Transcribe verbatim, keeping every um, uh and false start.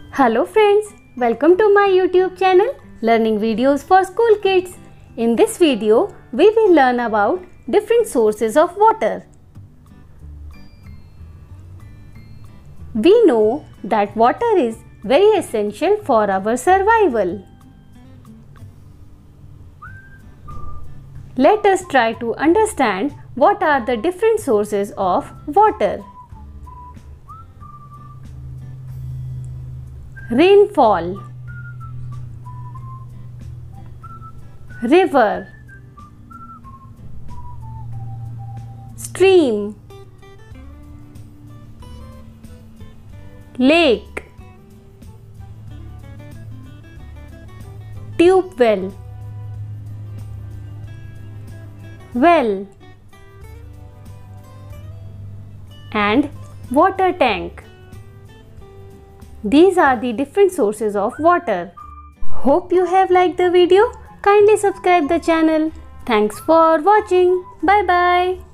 Hello friends, welcome to my YouTube channel Learning Videos for School Kids. In this video, we will learn about different sources of water. We know that water is very essential for our survival. Let us try to understand what are the different sources of water. Rainfall, river, stream, lake, tube well, well, and water tank. These are the different sources of water. Hope you have liked the video. Kindly subscribe the channel. Thanks for watching. Bye bye.